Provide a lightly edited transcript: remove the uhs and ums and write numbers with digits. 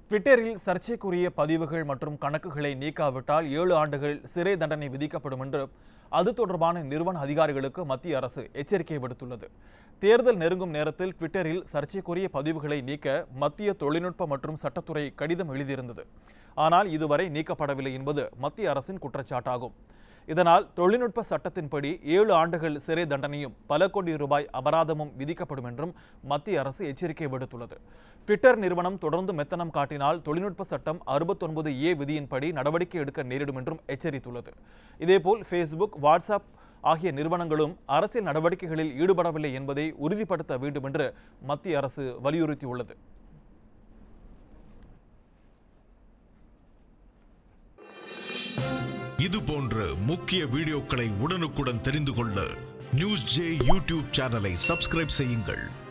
ட்விட்டரில் சர்ச்சைக்குரிய பதிவுகள் மற்றும் கணக்குகளை நீக்காவிட்டால் 7 ஆண்டுகள் சிறை தண்டனை விதிக்கப்படும் என்று அது தொடர்பான நிறுவன அதிகாரிகளுக்கு மத்திய அரசு எச்சரிக்கை விடுத்துள்ளது. தேர்தல் நெருங்கும் நேரத்தில் ட்விட்டரில் சர்ச்சைக்குரிய பதிவுகளை நீக்க மத்திய தொழில்நுட்ப மற்றும் சட்டத்துறை கடிதம் எழுதியிருந்தது. ஆனால் இதுவரை நீக்கப்படவில்லை என்பது மத்திய அரசின் குற்றச்சாட்டாகும். இதனால் தொழில்நுட்ப சட்டத்தின்படி 7 ஆண்டுகள் சிறை தண்டனையும் பல கோடி ரூபாய் அபராதமும் விதிக்கப்படும் என்றும் மத்திய அரசு எச்சரிக்கை விடுத்துள்ளது. ட்விட்டர் நிறுவனம் தொடர்ந்து மெத்தனம் காட்டினால் தொழில்நுட்ப சட்டம் 69A விதியின்படி நடவடிக்கை எடுக்க நேரிடும் என்றும் எச்சரித்துள்ளது. இதேபோல் ஃபேஸ்புக், வாட்ஸ்அப் ஆகிய நிறுவனங்களும் அரசியல் நடவடிக்கைகளில் ஈடுபடவில்லை என்பதை உறுதிப்படுத்த வேண்டும் என்று மத்திய அரசு வலியுறுத்தியுள்ளது. இது போன்ற முக்கிய வீடியோக்களை உடனுக்குடன் தெரிந்து கொள்ள நியூஸ் ஜே யூடியூப் சேனலை சப்ஸ்கிரைப் செய்யுங்கள்.